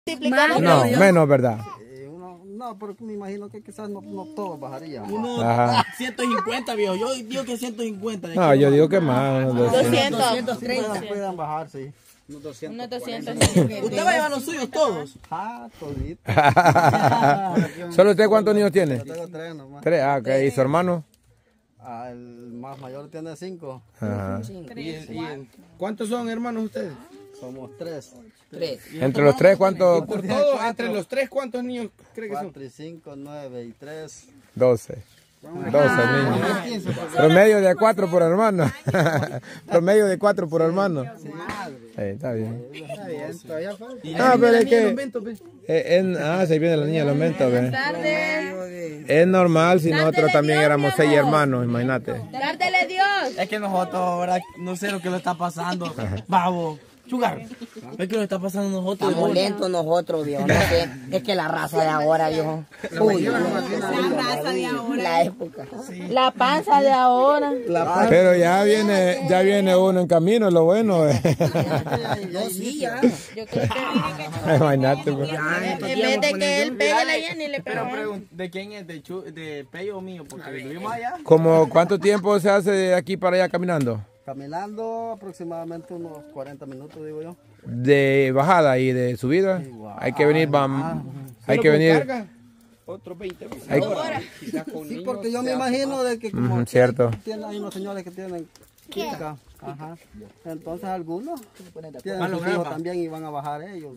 No, menos, ¿verdad? No, pero me imagino que quizás no todos bajarían. Unos 150, viejo. Yo digo que 150. No, yo digo que más, unos 200. 230. Pueden bajar, sí. Unos 200. ¿Usted va a llevar los suyos todos? Todito. ¿Solo usted cuántos niños tiene? Yo tengo 3 nomás. 3, ok. ¿Y su hermano? El más mayor tiene 5. Ajá. ¿Cuántos son, hermanos, ustedes? Somos 3. Entre los 3, ¿cuántos? Por todo, entre los 3, ¿cuántos niños cree que son? 4 y 5, 9 y 3. 12. 12 niños. Promedio de 4 por hermano. Promedio de 4 por hermano. Está bien. Está bien, todavía falta. No, pero es que... se viene la niña de los mentos. Buenas tardes. Es normal si nosotros también éramos 6 hermanos, imagínate. Dártele Dios. Es que nosotros, ¿verdad? No sé lo que le está pasando. Babo. Chugar. Es que nos está pasando a nosotros. Estamos lentos nosotros, viejo. No sé, es que la raza de ahora, viejo. Uy, La raza de ahora. la época. La panza de ahora. Pero ya viene uno en camino, lo bueno. No, sí, ya. Yo creo que Imagínate, pues. en vez de que él pegue la llena y le pega. Pero ¿de quién es? ¿De Pello o mío? Porque vivimos allá. ¿Cómo cuánto tiempo se hace de aquí para allá caminando? Caminando aproximadamente unos 40 minutos, digo yo. De bajada y de subida. Igual. Hay que venir, hay que venir. Otros 20 Sí, porque yo me imagino de que como Cierto. hay unos señores que tienen finca, entonces algunos tienen sus hijos también y van a bajar ellos.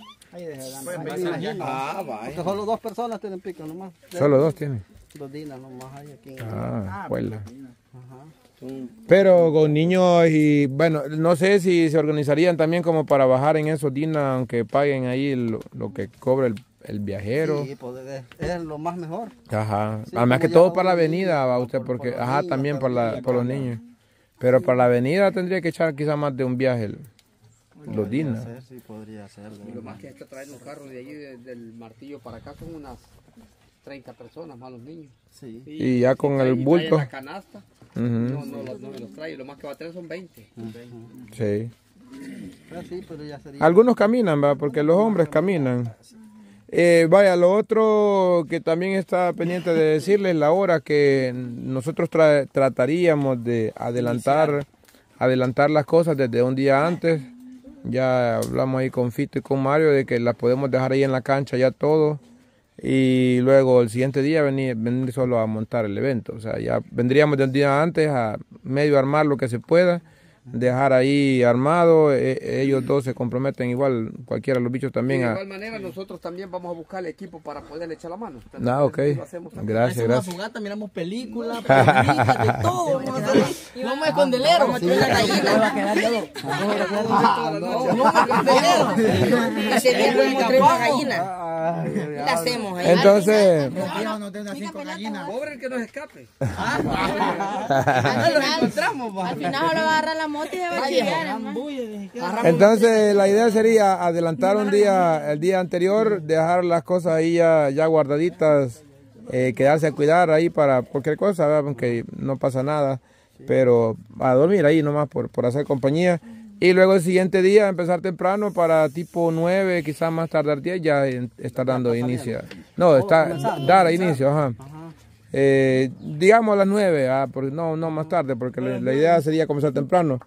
Porque solo 2 personas tienen pica nomás. Solo 2 tienen. 2 dinas nomás hay aquí. Huela. Pero con niños y bueno, no sé si se organizarían también como para bajar en esos dinas, aunque paguen ahí lo que cobra el viajero. Sí, pues es lo más mejor. Ajá. Sí, Además que como todo ya para la uno avenida, va usted, por porque, los ajá, niños también también, por los niños. Pero para la avenida tendría que echar quizás más de un viaje los dinas. Sí, podría ser. Lo más que hay que traer los carros de allí, del Martillo para acá, son unas 30 personas, más los niños. Sí. Y ya con el bulto. La canasta, no los trae, lo más que va a traer son 20. Sí. Sí, pero ya sería. Algunos caminan, va, porque los hombres caminan. Vaya, lo otro que también está pendiente de decirles, la hora que nosotros trataríamos de adelantar las cosas desde un día antes. Ya hablamos ahí con Fito y con Mario de que las podemos dejar ahí en la cancha ya todo. Y luego el siguiente día venir solo a montar el evento. O sea, ya vendríamos de un día antes a medio armar lo que se pueda, dejar ahí armado. Ellos dos se comprometen igual, cualquiera de los bichos también. De igual manera nosotros también vamos a buscar el equipo para poderle echar la mano. Ok. Gracias, gracias. Fogata, miramos películas, de todo. Vamos a escondelero. No va a quedar todo. Ese día podemos traer una gallina. La hacemos ahí. Entonces, Pobre el que nos escape. Al final solo va a agarrar la moto y se va a chillar. entonces la idea sería adelantar el día anterior, dejar las cosas ahí ya guardaditas, quedarse a cuidar ahí para cualquier cosa, ¿verdad? Aunque no pasa nada, pero a dormir ahí nomás por hacer compañía. Y luego el siguiente día empezar temprano para tipo 9, quizás más tardar 10, ya estar dando inicio. No, dar inicio, ajá. Digamos a las 9, porque no más tarde, porque la idea sería comenzar temprano.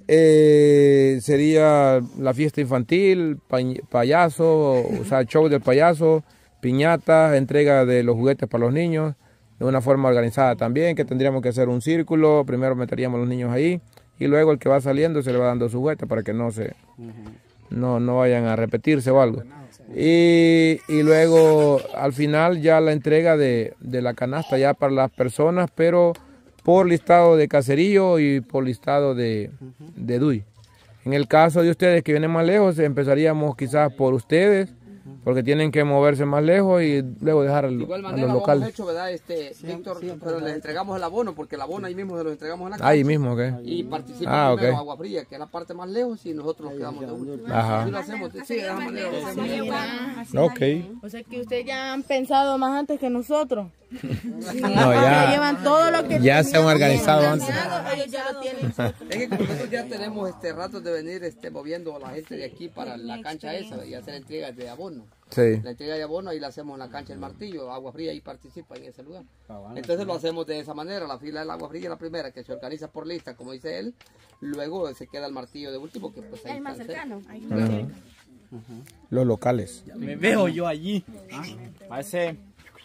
Sería la fiesta infantil, payaso, o sea, show del payaso, piñata, entrega de los juguetes para los niños, de una forma organizada también, que tendríamos que hacer un círculo, primero meteríamos a los niños ahí, y luego el que va saliendo se le va dando su juguete para que no vayan a repetirse o algo. Y luego al final ya la entrega de la canasta ya para las personas, pero por listado de caserío y por listado de DUI. En el caso de ustedes que vienen más lejos, empezaríamos quizás por ustedes, porque tienen que moverse más lejos y luego dejar a los locales. Hemos hecho, ¿verdad, Víctor? Pero les entregamos el abono, porque el abono ahí mismo se lo entregamos en la casa. Ahí mismo, ¿ok? Y participan primero ok. Agua Fría, que es la parte más lejos, y nosotros nos quedamos de uno. Ajá. Así lo hacemos, sí, de esa manera lo hacemos. Ok. O sea que ustedes ya han pensado más antes que nosotros. No, ya llevan todo lo que ya se han organizado antes. Ellos ya lo tienen. Es que como nosotros ya tenemos ratos de venir moviendo a la gente de aquí para la cancha esa y hacer entregas de abono. Sí. La entrega de abono ahí la hacemos en la cancha del Martillo, Agua Fría ahí participa en ese lugar. Entonces lo hacemos de esa manera, la fila del Agua Fría es la primera que se organiza por lista, como dice él, luego se queda el Martillo de último que pues ahí Es más está cercano. Los locales. Me veo yo allí. Parece.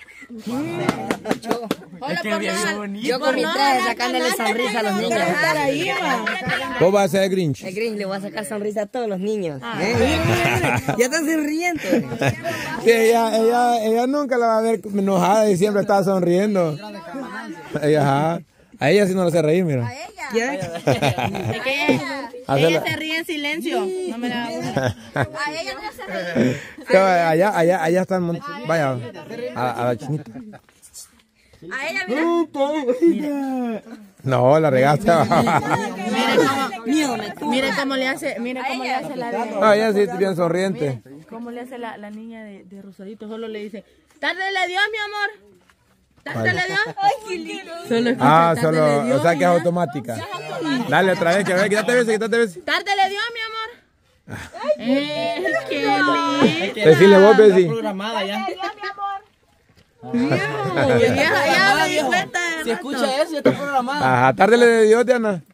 Hola, Yo con mi traje sacándole sonrisa a los niños. ¿Vos vas a ser el Grinch? El Grinch le voy a sacar sonrisa a todos los niños. Ya están sonriendo. Sí, ella nunca la va a ver enojada y siempre está sonriendo. Ajá. A ella sí no le hace reír, mira. Ella se ríe en silencio. No me la A ella no le hace reír. Allá están, vaya, a la chinita. A ella, mira. No, la regaste. Mire cómo le hace la de... No, ella sí es bien sonriente. ¿Cómo le hace la niña de Rosarito? Solo le dice, tárdele Dios, mi amor. Tárdele Dios. Ay, qué lindo. Solo escucha, solo, o sea que es automática. Dale otra vez, que ve, quítate veces. Tárdele Dios, mi amor. Qué lindo. Decirle vos, Bessie. Programada ya. Ya me di cuenta. Si escucha eso, ya está programada. Ajá, tárdele de Dios, Diana.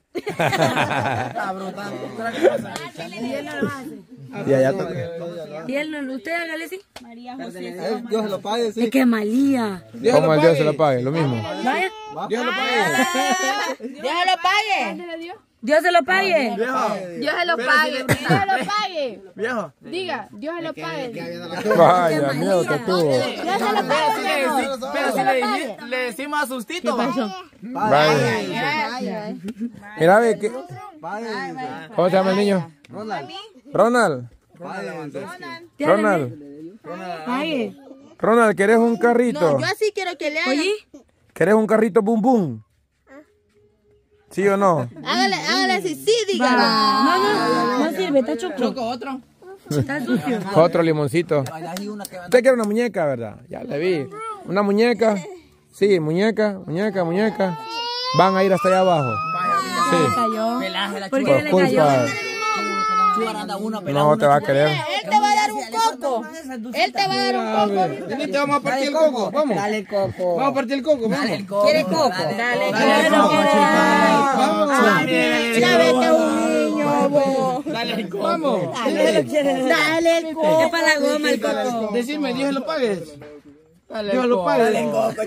Y allá Y él no, usted hágale así. Dios se lo pague, sí. Es que Malía. ¿Cómo el Dios se lo pague? Lo mismo. Vaya. Dios lo pague. Dios lo pague. Dios se lo pague. Dios se lo pague. Dios se lo pague. Viejo. Diga, Dios se lo pague. Vaya, miedo que tuvo. Dios se lo pague. Pero si le decimos a sustito. Vaya. Mira, ve que... ¿Cómo se llama el niño? Ronald. Ronald, ¿querés un carrito? No, yo así quiero que le haga. ¿Querés un carrito bum bum? ¿Sí o no? Hágale así, sí, diga. No sirve, está choco. Otro. Está sucio. Otro limoncito. Usted quiere una muñeca, ¿verdad? Ya le vi. Una muñeca. Sí, muñeca. Van a ir hasta allá abajo. Sí. ¿Por qué le cayó? No te va a querer. Él te va a dar un coco. Él te va a dar un coco. Te vamos a partir el coco. Vamos. Dale coco. Vamos a partir el coco. Vamos. ¿Quieres coco? Dale, Vamos. ya ves que es un niño, vos. Dale coco. Vamos. Dale el coco. Es para la goma el coco. Decime, Dios se lo pague. Dios lo pague. Dale el coco.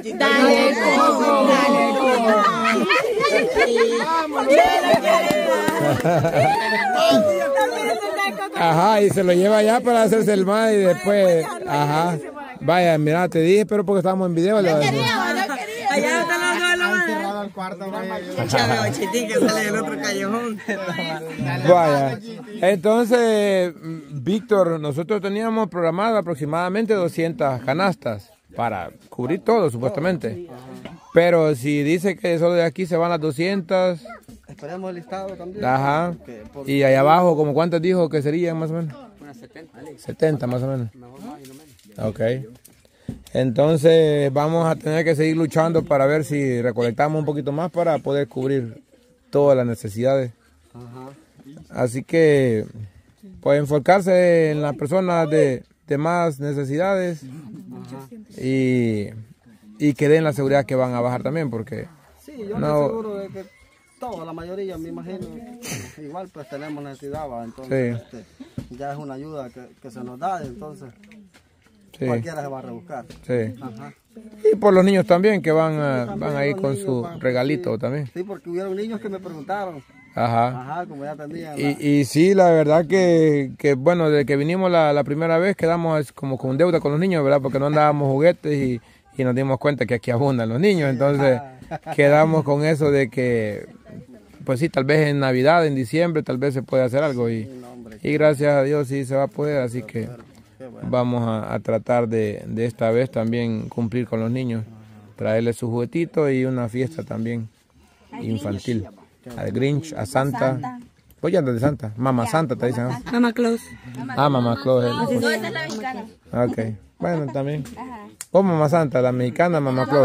Ajá, y se lo lleva allá para hacerse el mal y después, ajá. Vaya, mira, te dije, pero porque estábamos en video. No quería. Allá está la goma. Cerrado el cuarto. Chávez, chitín que sale del otro callejón. Vaya, entonces, Víctor, nosotros teníamos programado aproximadamente 200 canastas para cubrir todo, supuestamente. Pero si dice que solo de aquí se van las 200... Esperemos el listado también. Ajá. Y allá abajo, ¿como cuántas dijo que serían más o menos? Unas 70. 70 más o menos. Ok. Entonces vamos a tener que seguir luchando para ver si recolectamos un poquito más para poder cubrir todas las necesidades. Así que, pues enfocarse en las personas de más necesidades y que den la seguridad que van a bajar también, porque Sí, yo estoy seguro de que toda la mayoría, me imagino, igual pues tenemos necesidad, ¿va? Entonces ya es una ayuda que se nos da, entonces cualquiera se va a rebuscar. Sí. Ajá. Y por los niños también, que van a ir con su regalito también. Sí, porque hubieron niños que me preguntaron. Ajá. Ajá, como ya tenían. Y sí, la verdad que bueno, desde que vinimos la primera vez quedamos como con deuda con los niños, ¿verdad? Porque no andábamos juguetes y nos dimos cuenta que aquí abundan los niños. Entonces quedamos con eso de que, pues sí, tal vez en Navidad, en diciembre, tal vez se puede hacer algo. Y gracias a Dios sí se va a poder, así que vamos a tratar de esta vez también cumplir con los niños, traerles su juguetito y una fiesta también infantil. Al Grinch, a Santa, Pues ya andas de Santa. Mamá Santa te dicen. ¿No? Mamá Claus. Ah, Mamá Claus. No, esa es la mexicana. Ok. Bueno, también. O Mamá Santa, la mexicana, Mamá Claus.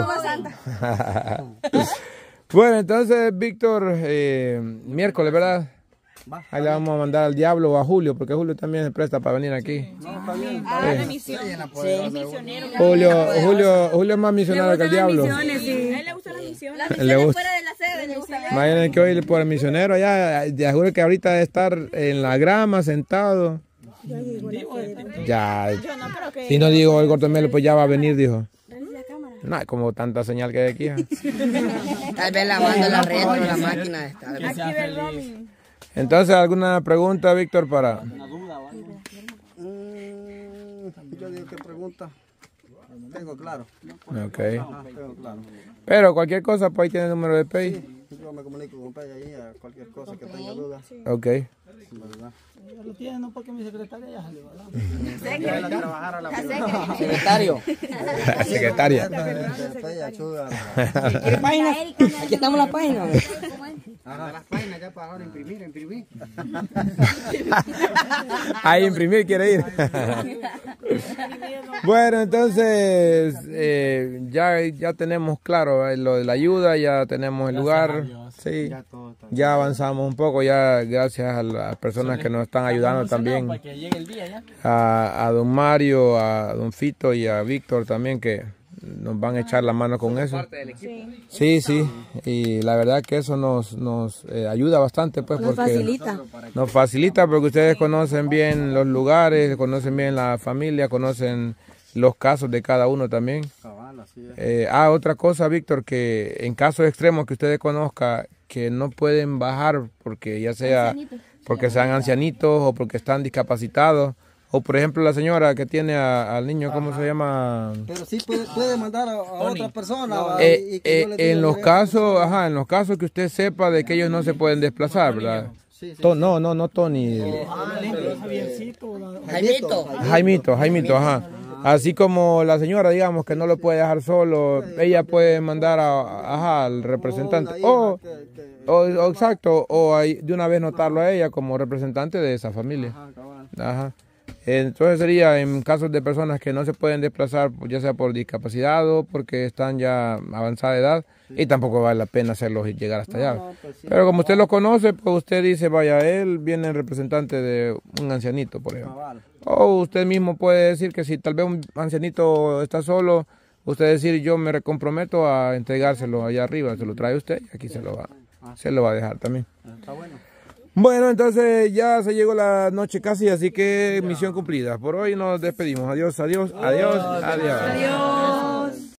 Bueno, entonces, Víctor, miércoles, ¿verdad? Ahí le vamos a mandar al Diablo o a Julio, porque Julio también se presta para venir aquí. La misión. Sí, misionero. Julio es más misionero que el Diablo. A él le gustan las misiones. Las Le misiones gusta. fuera de la sede le gustan. Imaginen que hoy por el misionero allá, ya juro que ahorita de estar en la grama sentado. Ya. Yo no creo que... Si no digo el Gordomelo, pues ya va a venir, dijo. No, es como tanta señal que hay aquí. Tal vez lavando la red con la máquina esta. Aquí ve el roaming. Entonces, ¿alguna pregunta, Víctor, para...? Yo digo que pregunta. Tengo claro. Ok. Tengo claro. Pero cualquier cosa, pues ahí tiene el número de Pay. Yo me comunico con Pei ahí a cualquier cosa que tenga duda. Ok. ¿Verdad? Lo tiene, no porque mi secretaria ya salió, ¿verdad? Secretario. Secretaria. Pei, ayuda. ¿Qué página? Aquí estamos en la página. Las páginas ya para ahora imprimir. Ahí imprimir quiere ir. Bueno, entonces ya tenemos claro lo de la ayuda, ya tenemos el lugar. Sí, ya avanzamos un poco, ya gracias a las personas que nos están ayudando también. A don Mario, a don Fito y a Víctor también que nos van a echar la mano con eso. Sí, y la verdad que eso nos ayuda bastante, pues, porque nos facilita porque ustedes conocen bien los lugares, conocen bien la familia, conocen los casos de cada uno también. Otra cosa, Víctor, que en casos extremos que ustedes conozcan que no pueden bajar porque ya sea porque sean ancianitos o porque están discapacitados. O por ejemplo la señora que tiene al niño, ¿cómo se llama? Pero sí puede mandar a otra persona. En los casos que usted sepa de que ellos no se pueden desplazar, ¿verdad? No Tony. Jaimito, ajá. Así como la señora, digamos, que no lo puede dejar solo, ella puede mandar al representante. Exacto, o de una vez notarlo a ella como representante de esa familia. Ajá. Entonces sería en casos de personas que no se pueden desplazar, ya sea por discapacidad o porque están ya avanzada de edad, y tampoco vale la pena hacerlos llegar hasta allá. Pero como usted lo conoce, pues usted dice, vaya, él viene en representante de un ancianito, por ejemplo. O usted mismo puede decir que si tal vez un ancianito está solo, usted decir, yo me comprometo a entregárselo allá arriba, se lo trae usted y aquí se lo va a dejar también. Está bueno. Bueno, entonces ya se llegó la noche casi, así que misión cumplida. Por hoy nos despedimos. Adiós.